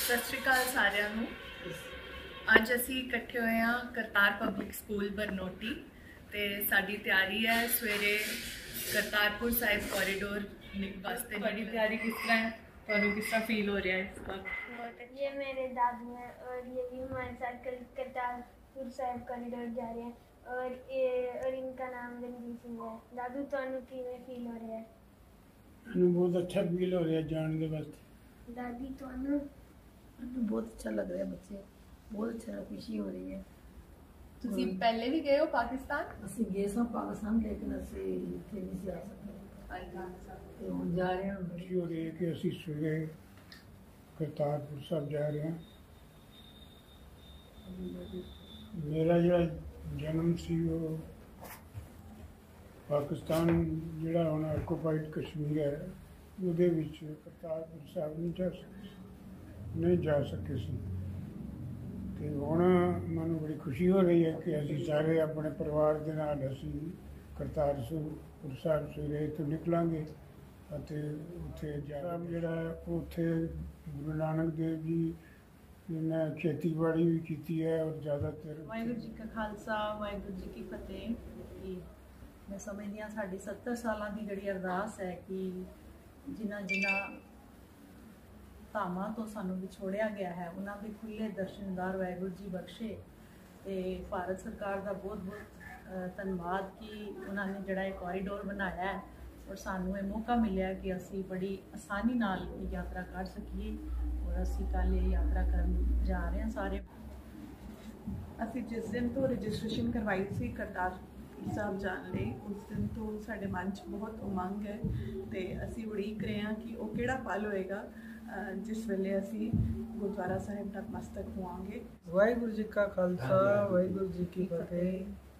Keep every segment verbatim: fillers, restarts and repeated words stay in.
सत श्री अकाल सारिਆਂ ਨੂੰ। ਅੱਜ ਅਸੀਂ ਇਕੱਠੇ ਹੋਏ ਹਾਂ ਕਰਤਾਰ ਪਬਲਿਕ ਸਕੂਲ ਬਰਨੋਟੀ ਤੇ ਸਾਡੀ ਤਿਆਰੀ ਹੈ ਸਵੇਰੇ ਕਰਤਾਰਪੁਰ ਸਾਹਿਬ कॉरिडोर वास्ते। बड़ी तैयारी किस तरह है, ਤੁਹਾਨੂੰ किस तरह फील हो रहा है इस वक्त? ये मेरे दादू हैं और ये भी हमारे साथ करतारपुर साहिब कॉरिडोर जा रहे हैं और ये और इनका नाम रणजीत सिंह है। दादू ਤੁਹਾਨੂੰ ਕਿਵੇਂ फील हो रहा है? ਮੈਨੂੰ बहुत अच्छा फील हो रहा है जाने के वास्ते। दादी ਤੁਹਾਨੂੰ? बहुत अच्छा लग रहा है, बच्चे बहुत अच्छा, खुशी हो रही है। ਤੁਸੀਂ ਪਹਿਲੇ ਵੀ ਗਏ ਹੋ ਪਾਕਿस्तान? ਅਸੀਂ ਗਏ ਸਾਂ ਪਾਕਿस्तान, लेकिन ਅਸੀਂ ਇੱਥੇ ਨਹੀਂ ਸੀ ਆ ਸਕਦੇ ਤੇ ਹੁਣ ਜਾ ਰਹੇ ਹਾਂ। खुशी हो रही है कि ਅਸੀਂ ਸਵੇਰੇ ਕਰਤਾਰਪੁਰ ਸਾਹਿਬ ਜਾ ਰਹੇ ਹਾਂ। ਮੇਰਾ ਜਿਹੜਾ ਜਨਮ ਸੀ ਉਹ ਪਾਕਿस्तान ਜਿਹੜਾ ਹੁਣ ਆਕੂਪਾਈਡ ਕਸ਼ਮੀਰ ਹੈ ਉਹਦੇ ਵਿੱਚ ਕਰਤਾਰਪੁਰ ਸਾਹਿਬ ਨਹੀਂ ਜਾ ਸਕੇ नहीं जा सके सी। तो हुण मैनूं बड़ी खुशी हो रही है कि असीं सारे अपने परिवार के नाल असीं करतारपुर साहिब सवेरे इत्थों निकलांगे अते उत्थे साहिब जिहड़ा है उत्थे गुरु नानक देव जी ने खेतीबाड़ी भी की है और ज़्यादातर। वाहिगुरू जी का खालसा वाहिगुरू जी की फतेह। कि मैं समझदी हां साडी सत्तर साल की जिहड़ी अरदास है कि जिन्हां जिन्हां धामां तो सानू विछोड़िया गया है उन्हां दे खुले दर्शनदार वाहिगुरू जी बख्शे। ते भारत सरकार का बहुत बहुत धन्यवाद कि उन्होंने जिहड़ा एक कॉरीडोर बनाया है और सानू ये मौका मिलिया कि असी बड़ी आसानी नाल यात्रा कर सकीए और असी कल ये यात्रा करन जा रहे हैं सारे। असी जिस दिन तो रजिस्ट्रेशन करवाई सी करतारपुर साहब जाने लई उस दिन तो साडे मन च बहुत उमंग है ते असी उड़ीक रहे हैं कि वो किहड़ा पल होएगा जिस वेले असी गुरुद्वारा साहिब नतमस्तक होवांगे। वाहिगुरू जी का खालसा वाहिगुरू जी की फतेह।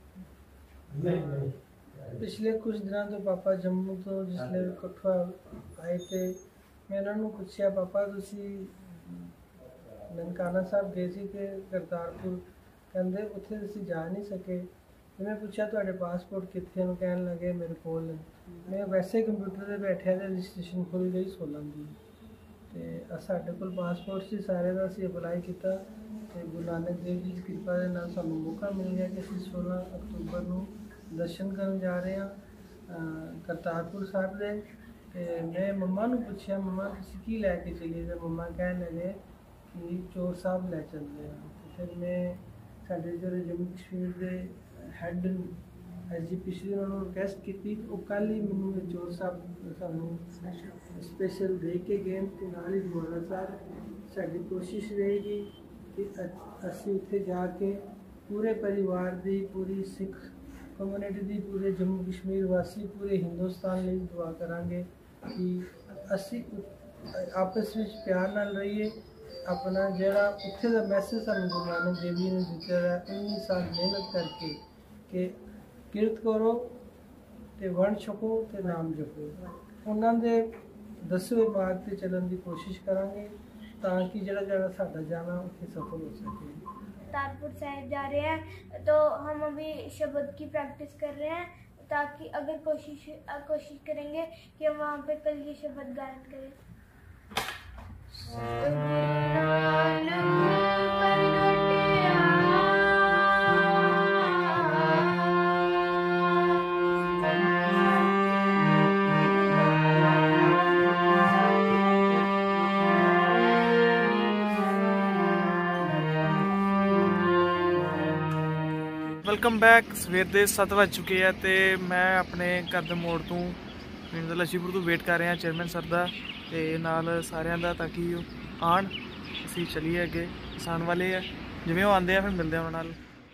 पिछले कुछ दिनों तो पापा जम्मू तो जिसले कठुआ आए थे मैं उन्होंने पूछा पापा तुसी ननकाना साहब गए सी कि करतारपुर, कहते उत्थे असी जा नहीं सके। तो मैं पूछा तुहाडे पासपोर्ट कित्थे हैं, कहन लगे मेरे कोल। मैं वैसे कंप्यूटर ते बैठिया ते रजिस्ट्रेशन खुल गई सोलह दी तो साढ़े को पासपोर्ट से सारे का असी अपलाई किया तो गुरु नानक देव जी की कृपा के नाल सानू मौका मिल गया कि असी सोलह अक्तूबर को दर्शन करन जा रहे हैं करतारपुर साहिब दे। ते मैं मम्मा नूं पूछया मम्मा तुसीं की लैके चली, तो मम्मा कहन लगे कि चोर साहब लै चल रहे हैं। तो फिर मैं साडे जो जम्मू कश्मीर के head S G P C उन्होंने रिक्वेस्ट की वो कल ही मैनू चोर साहब सानू स्पेशल दे के गए तो नाल ही गुरुद्वारा साहब। साडी कोशिश रहेगी कि असी उत्थे जाके पूरे परिवार की पूरी सिख कम्यूनिटी की पूरे जम्मू कश्मीर वासी पूरे हिंदुस्तान लिए दुआ करांगे कि असी आपस में प्यार नाल रहिए। अपना जिहड़ा उत्थे दा मैसेज सानू गुरु नानक देव जी ने दिता है उन्नी साल मेहनत करके कि किरत करो ते वंड छको ते नाम जपो, उन्होंने दे दसे हुए मार्ग पर चलने की कोशिश करांगे ताकि जरा जरा साडा जाना उत्थे सफल हो सके। करतारपुर साहिब जा रहे हैं तो हम अभी शब्द की प्रैक्टिस कर रहे हैं ताकि अगर कोशिश कोशिश करेंगे कि हम वहाँ पे कल ये शब्द गायन करें। Welcome back. सवेर के सत्त बज चुके हैं तो मैं अपने घर के मोड़ तो पिंड लच्छीपुर तो वेट कर रहा चेयरमैन सर का ते नाल सारिਆਂ ਦਾ ताकि आन असी चलीए अगे किसान वाले है जिवें वो आते हैं फिर मिलते हैं उन्होंने।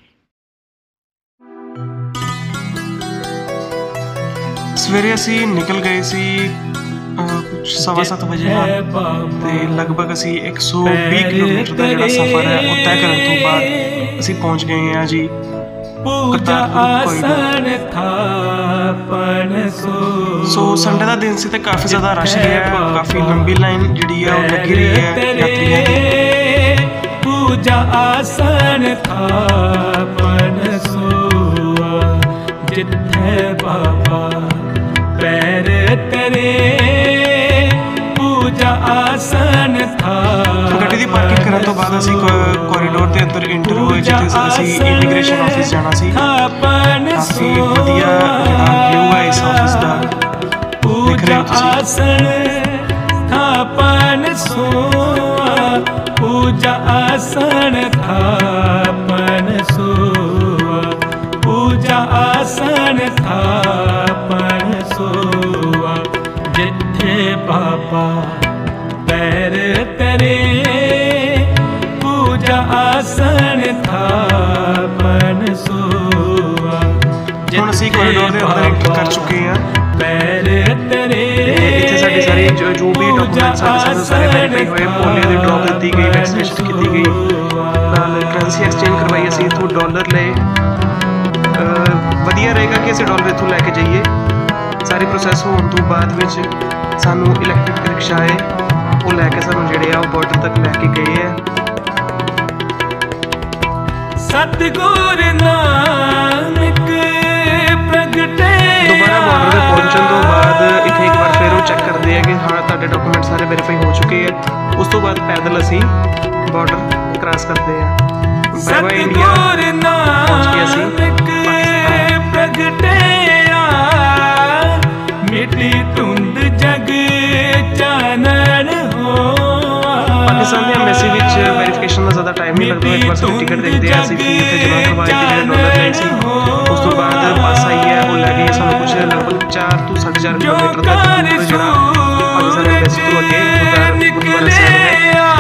सवेरे असी निकल गए सी कुछ सवा सत्त बजे ते लगभग असी एक सौ भी किलोमीटर का जिहड़ा सफ़र है वो तय करने तो बाद असी पहुँच गए हैं जी पूजा आसन थापन सो। सो संडे का दिन से तो काफ़ी ज़्यादा रश है, काफ़ी लंबी लाइन जी लगी रही है यात्रियों की। पूजा आसन थापन सो जिथे बाबा पैर तेरे पूजा आसन था। ਅਸੀਂ ਕੋਰੀਡੋਰ ਦੇ ਅੰਦਰ ਇੰਟਰ ਹੋਏ ਜਿੱਥੇ ਅਸੀਂ ਇਮੀਗ੍ਰੇਸ਼ਨ ਆਫਿਸ ਜਾਣਾ ਸੀ। ਕਾਫੀ ਵਧੀਆ ਜਿਹੜਾ ਵਿਊ ਹੈ ਇਸ ਆਫਿਸ ਦਾ, ਦੇਖ ਰਹੇ ਹੋ ਤੁਸੀਂ। पूजा आसन थापन सोआ, पूजा आसन थापन सोआ, जिथे बाबा पैर तरे पूजा आसन थापन सोआ। ਹੁਣ ਅਸੀਂ ਕੋਰੀਡੋਰ ਦੇ ਅੰਦਰ ਐਂਟਰ ਕਰ ਚੁੱਕੇ ਹਾਂ। पैर तरे ਇੱਥੇ ਸਾਡੀ ਸਾਰੀ ਜੋ ਜੋ ਵੀ ਡਾਕੂਮੈਂਟਸ ਹਨ ਸਾਡੇ ਸਾਰੇ ਵੈਰੀਫਾਈ ਹੋਏ। ਪੋਲੀਓ ਦੀ ਡ੍ਰੌਪ ਦਿੱਤੀ ਗਈ, ਵੈਕਸੀਨੇਸ਼ਨ ਕੀਤੀ ਗਈ, ਨਾਲ ਕਰੰਸੀ ਐਕਸਚੇਂਜ ਕਰਵਾਈ। ਅਸੀਂ ਇੱਥੋਂ ਡਾਲਰ ਲਏ। ਵਧੀਆ ਰਹੇਗਾ ਕਿ ਅਸੀਂ ਡਾਲਰ ਇੱਥੋਂ ਲੈ ਕੇ ਜਾਈਏ। ਸਾਰੀ ਪ੍ਰੋਸੈਸ ਹੋਣ ਤੋਂ ਬਾਅਦ ਵਿੱਚ ਸਾਨੂੰ ਇਲੈਕਟ੍ਰਿਕ ਰਿਕਸ਼ਾ ਆਏ, ਉਹ ਲੈ ਕੇ ਸਾਨੂੰ ਜਿਹੜੇ ਆ ਉਹ ਬਾਰਡਰ ਤੱਕ ਲੈ ਕੇ ਗਏ ਹੈ। ਸਤਿਗੁਰ ਨਾਨਕ ਪ੍ਰਗਟੇ। ਦੁਬਾਰਾ ਬਾਰਡਰ ਤੇ ਪਹੁੰਚਣ ਤੋਂ ਬਾਅਦ ਇੱਥੇ ਇੱਕ ਵਾਰ ਫਿਰ ਉਹ ਚੈੱਕ ਕਰਦੇ ਆ ਕਿ ਹਾਂ ਤੁਹਾਡੇ ਡਾਕੂਮੈਂਟ ਸਾਰੇ ਵੈਰੀਫਾਈ ਹੋ ਚੁੱਕੇ ਹੈ। ਉਸ ਤੋਂ ਬਾਅਦ ਪੈਦਲ ਅਸੀਂ ਬਾਰਡਰ ਕ੍ਰਾਸ ਕਰਦੇ ਹਾਂ। ਬਾਏ ਬਾਏ ਇੰਡੀਆ ਪਹੁੰਚ ਗਏ ਅਸੀਂ ਪ੍ਰਗਟਿਆ, ਮਿੱਟੀ ਧੁੰਦ ਜਗ ਚਾਨਣ ਹੋਆ। ਪਾਕਿਸਤਾਨ ਦੇ ਐਮਬੈਸੀ ਵਿੱਚ ਵੈਰੀਫਿਕੇਸ਼ਨ ਦਾ ਜ਼ਿਆਦਾ ਟਾਈਮ ਨਹੀਂ ਲੱਗਦਾ। ਇੱਕ ਵਾਰ ਸਾਡੀ ਟਿਕਟ ਦੇਖਦੇ ਆ, ਅਸੀਂ ਫੀ ਉੱਥੇ ਜਮ੍ਹਾਂ ਕਰਵਾਏ ਤੇ ਜਿਹੜੇ ਡਾਲਰ ਲਏ ਸੀ। ਉਸ ਤੋਂ ਬਾਅਦ ਬੱਸ ਆਈ ਹੈ, ਉਹ ਲੈ ਗਈ ਸਾਨੂੰ ਕੁਛ ਲਗਭਗ ਚਾਰ ਤੋਂ ਸਾਢੇ ਚਾਰ ਕਿਲੋਮੀਟਰ ਤੱਕ ਦੂਰ ਜਿਹੜਾ ਪਾਕਿਸਤਾਨ ਐਮਬੈਸੀ ਤੋਂ ਅੱਗੇ ਗੁਰਦੁਆਰਾ ਸਾਹਿਬ ਹੈ।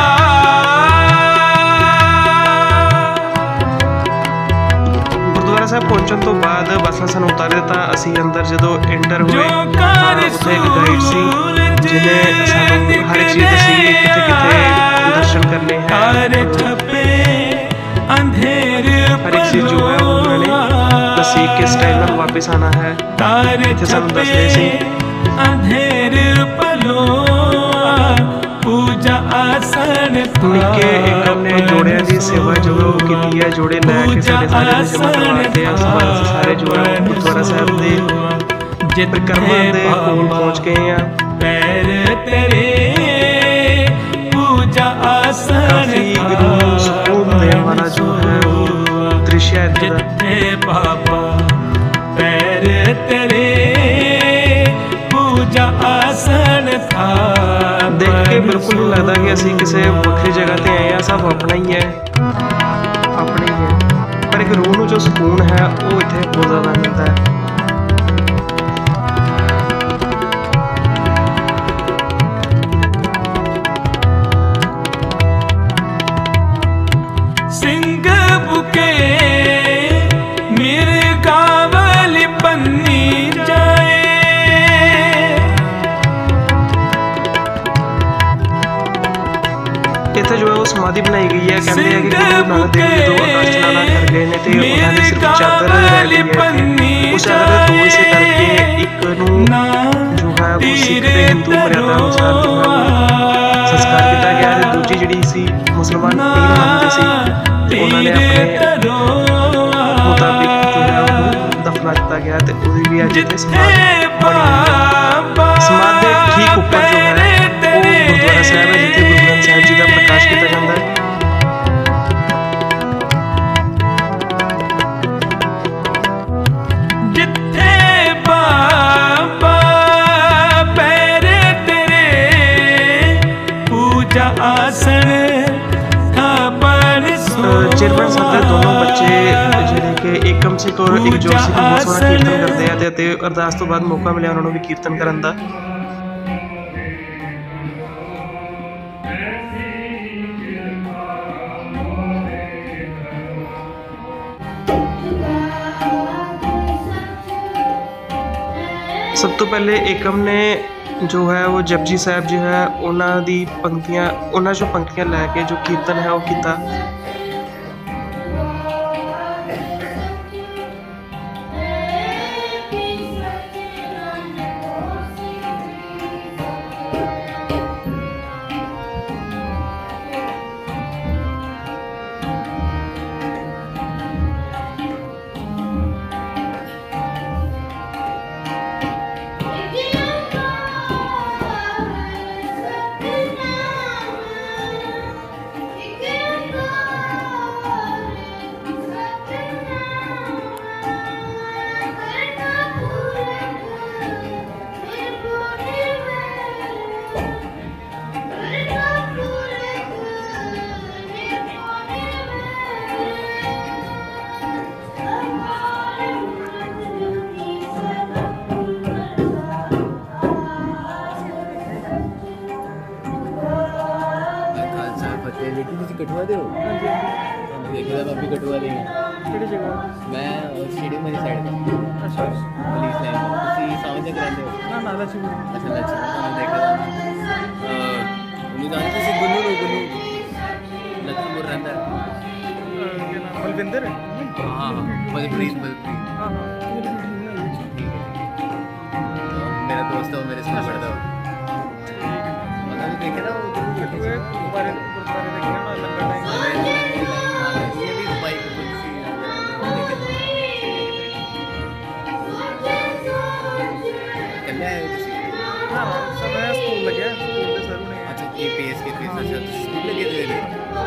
ਗੁਰਦੁਆਰਾ ਸਾਹਿਬ ਪਹੁੰਚਣ ਤੋਂ ਬਾਅਦ ਬੱਸ ਨੇ ਸਾਨੂੰ ਉਤਾਰ ਦਿੱਤਾ। ਅਸੀਂ ਅੰਦਰ ਜਦੋਂ ਐਂਟਰ ਹੋਏ ਉੱਥੇ ਇੱਕ ਗਾਈਡ ਸੀ ਜਿਹਨੇ ਸਾਨੂੰ ਹਰ ਇੱਕ ਚੀਜ਼ ਦੱਸੀ ਕਿੱਥੇ ਕਿੱਥੇ दर्शन करने हैं। हर एक चीज जो है उन्होंने दसी किस टाइम में वापस आना है इतने सानू दस रहे सी। निक्के एक हमने जोड़ियां की सेवा जो है वो की है। जोड़े लैके सारे सारे जमा करवाते हैं। सारे जो है गुरुद्वारा साहब के परिक्रमा के कोल पहुँच गए हैं। काफी गुरु सुकून देने वाला जो है वो दृश्य है। बाबा पैर तेरे पूजा आसन था। देख के बिल्कुल नहीं लगता कि असी किसी वक्री जगह ते आए हैं। सब अपना ही है, अपने ही है, पर एक रूह नूं जो सुकून है वो इत्थे बहुत ज़्यादा मिलता है। इत्थे जो है वो समाधि बनाई गई है। कहते हैं कि गुरु नानक देव जी जो आकाश चलाना कर गए ने ते उन्होंने सिर्फ चादर रह गई है। उस चादर दो हिस्से करके एक नूं जो है वो सिख ते हिंदू मर्यादा अनुसार जो है वो संस्कार किया गया है। दूजी जिहड़ी सी मुसलमान पीर मनदे सी ते उन्होंने अपने मुताबिक जो है वो दफना किया गया ते ओदी भी अज इत्थे समाधि बनी हुई है। समाधि दे ठीक ऊपर जो है वो गुरुद्वारा साहब है जिथे गुरु ग्रंथ साहिब जी का प्रकाश किया जाता है। जिथे बाबा पैर तेरे पूजा आसन चेयरमैन साहब के दोनों बच्चे जिहड़े कि एकम सिख और एक जोर सिख बहुत सोहना कीर्तन करते हैं ते अरदास तो बाद मौका मिलिया उन्होंने भी कीर्तन करन दा। सब तो पहले एकम ने जो है वो जपजी साहब जो है उन्होंने दी पंक्तियां उन्होंने जो पंक्तियां लैके जो कीर्तन है वो किया। ਤੇ ਬੇਟੀ ਤੁਸੀਂ ਕਠੂਆ ਦੇ ਹੋ? ਹਾਂਜੀ ਹਾਂਜੀ। ਤੁਹਾਨੂੰ ਦੇਖਿਆ ਤਾਂ ਵੀ ਕਠੂਆ ਦੇ ਹਾਂ। ਕਿਹੜੀ ਜਗ੍ਹਾ? ਮੈਂ ਸਟੇਡੀਅਮ ਵਾਲੀ ਸਾਈਡ ਤੇ ਅੱਛਾ ਪੁਲਿਸ ਲਾਈਨ ਤੁਸੀਂ ਸਾਵੇਂ ਤੱਕ ਰਹਿੰਦੇ ਹੋ? ਨਾ ਨਾਲਾ ਚੂੜ। ਅੱਛਾ ਲੱਛਾ ਤੁਹਾਨੂੰ ਦੇਖਿਆ ਉਹਨੂੰ ਜਾਣਦੇ ਤੁਸੀਂ ਗੁੰਨੂ ਨੂੰ? ਗੁੰਨੂ ਲਖਨਪੁਰ ਰਹਿੰਦਾ ਹੈ। ਬਲਵਿੰਦਰ? ਹਾਂ ਹਾਂ ਬਲਪ੍ਰੀਤ ਬਲਪ੍ਰੀਤ ਹਾਂ ਹਾਂ मेरा दोस्त है वो मेरे स्कूल पढ़ता है। मतलब देखे ना वो कठुए गुरुद्वारे गुरुद्वारे देखे ना लंगर टाइम ये भी बाइक कुछ सी कन्या है किसी हाँ सब है स्कूल लगे स्कूल के सर ने। अच्छा ये पेस के पेस अच्छा स्कूल लगे थे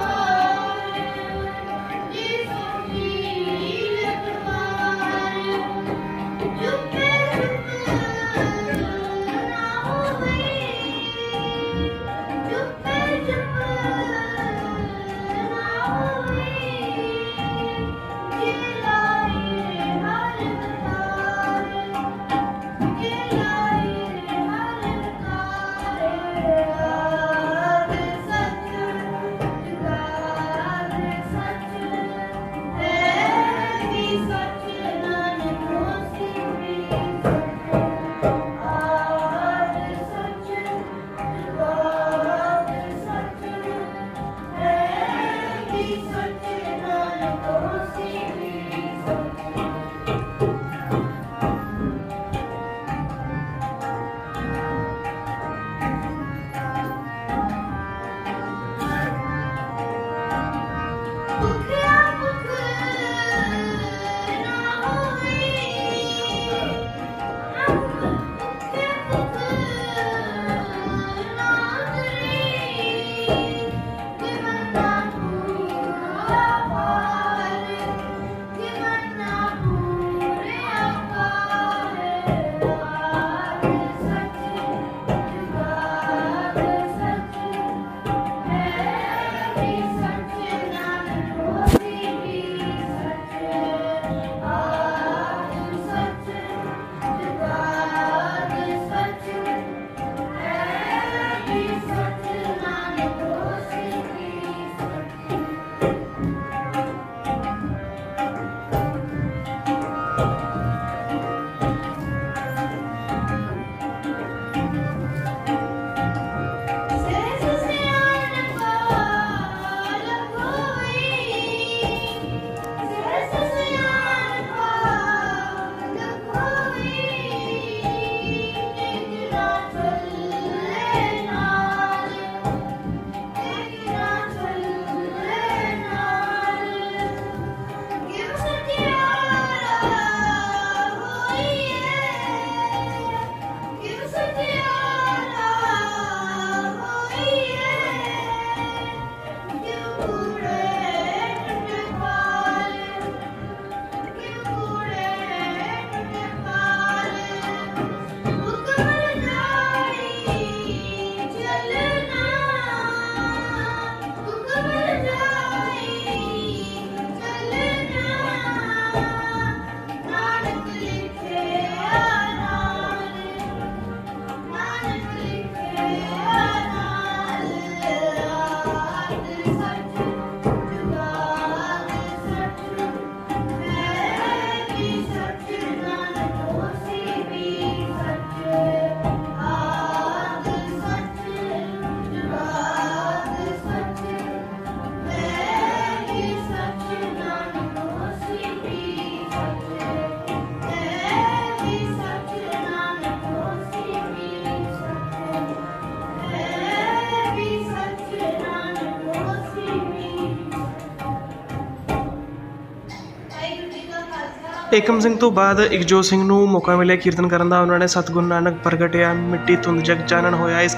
ਏਕਮ ਸਿੰਘ ਤੋਂ ਬਾਅਦ ਇਕਜੋਤ ਸਿੰਘ ਨੂੰ ਮੌਕਾ ਮਿਲਿਆ ਕੀਰਤਨ ਕਰਨ ਦਾ। ਉਹਨਾਂ ਨੇ ਸਤਿਗੁਰੂ ਨਾਨਕ ਪ੍ਰਗਟਿਆ ਮਿੱਟੀ ਧੁੰਦ ਜਗ ਚਾਨਣ ਹੋਇਆ ਇਸ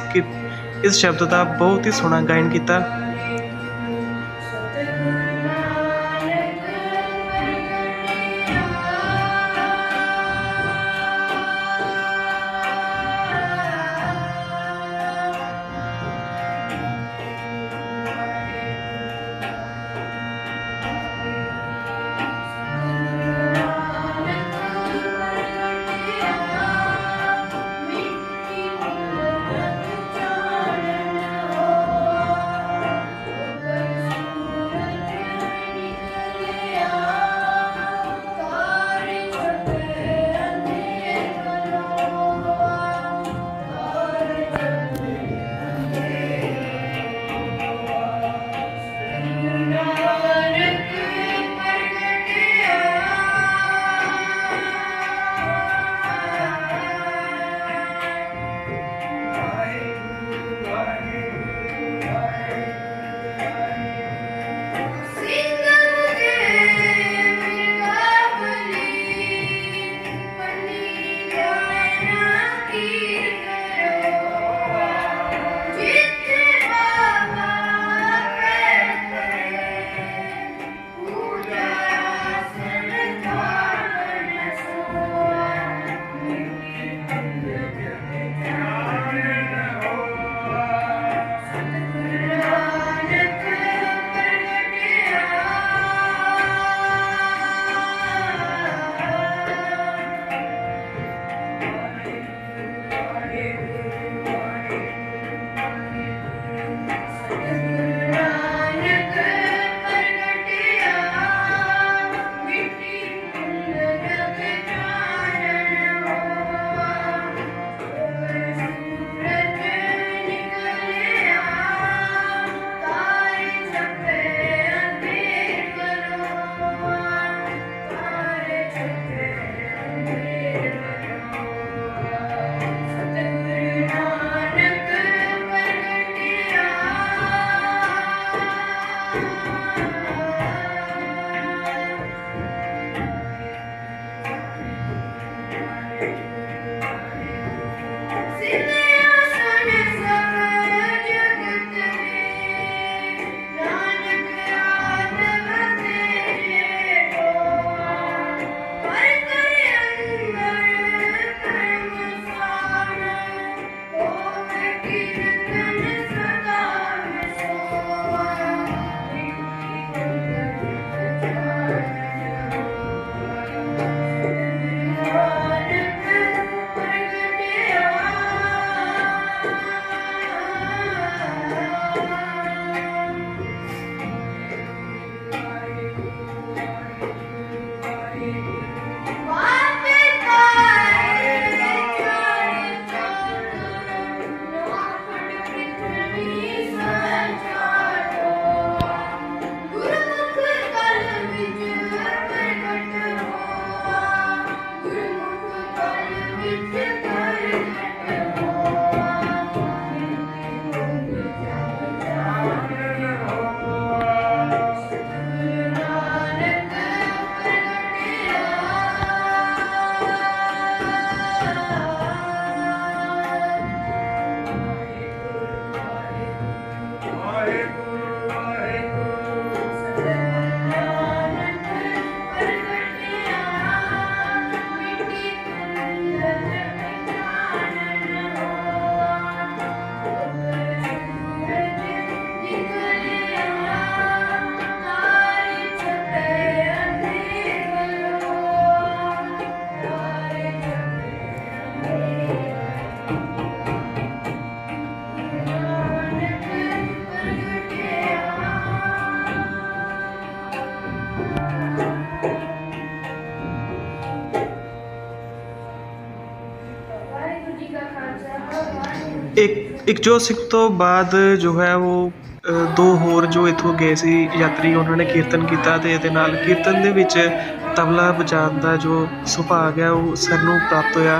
ਇਸ ਸ਼ਬਦ ਦਾ ਬਹੁਤ ਹੀ ਸੋਹਣਾ ਗਾਇਨ ਕੀਤਾ। इकजोत सिंह तो बाद जो है वो अ, दो होर जो इत्थों गए सी यात्री उन्होंने कीर्तन किया ते इहदे नाल कीर्तन दे विच तबला बजाउण दा जो सुभाग है वो सर नूं प्राप्त होया।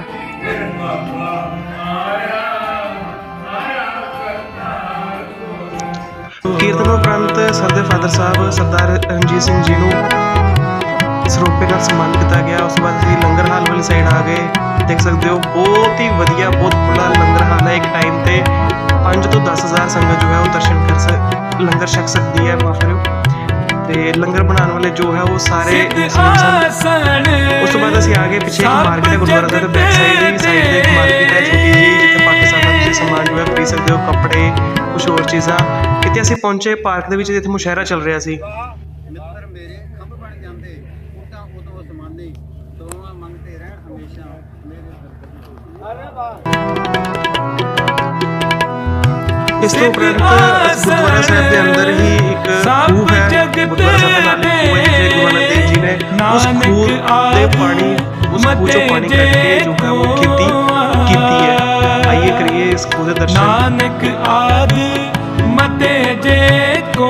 कीर्तन उपरंत सर दे फादर साहब सरदार रणजीत सिंह जी नूं ਸਰੋਪੇ ਨਾਲ सम्मानित किया गया। उस बाद असीं लंगर हाल वाली साइड आ गए। देख सकते हो बहुत ही वधिया बहुत खुला लंगर हाल है। एक टाइम पे पाँच तो दस हज़ार संगत जो है वो दर्शन कर सक लंगर छक सकती है। माफ करो ते लंगर बनाने वाले जो है वो सारे मुस्लिम सन। उस तो बाद असीं आ गए पीछे एक मार्केट है गुरुद्वारा साहिब दे बैक साइड ही साइड ते एक मार्केट है छोटी जी जिथे पाकिस्तान का तुसीं समान जो है खरीद सकते हो कपड़े कुछ होर चीज़ां। किते असीं पहुंचे पार्क दे विच जिथे मुशायरा चल रहा सी। इस तो उपरंत गुरुद्वारा साहिब के अंदर ही एक खूह है। गुरुद्वारा साहिब के नाल एक खूह है जिसे गुरु नानक देव जी ने उस खूह के पानी उस खूह चों पानी कट के जो है वो खेती की है। आइए करिए इस खूह के दर्शन। नानक आदि मते जे को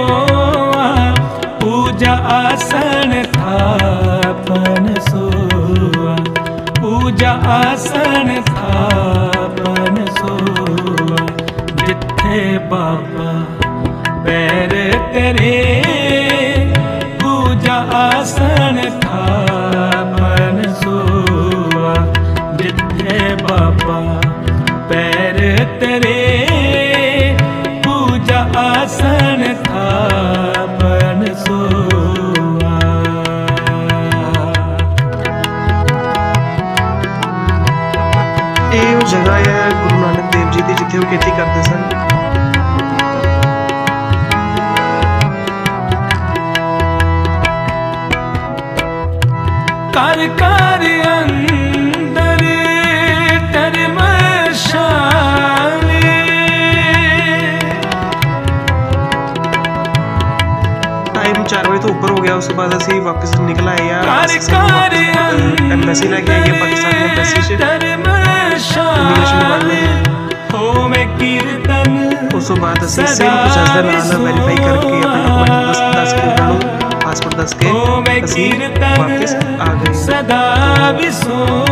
पूजा आसन थापन सोआ पूजा आसन थापन सोआ जिथे बाबा पैर तेरे पूजा आसन थापन सोआ जिथे बाबा पैर तेरे पूजा आसन थापन सोआ। ये वो जगह है गुरु नानक देव जी की जिथे वो खेती करते सन। कर कर अंदर धर्मशाले टाइम चार बजे तो ऊपर हो गया। उसके बाद असीं वापस निकल आए यार कर कर एम्बेसी लगे आई है पाकिस्तान की एम्बेसी च इमिग्रेशन डिपार्टमेंट। हो में कीर्तन उस तो बाद असीं सेम प्रोसेस दे नाल वेरीफाई करके अपने डॉक्यूमेंट दस दस के उन्होंने पासपोर्ट दस के असीं वापस आ गए। सदा भी सो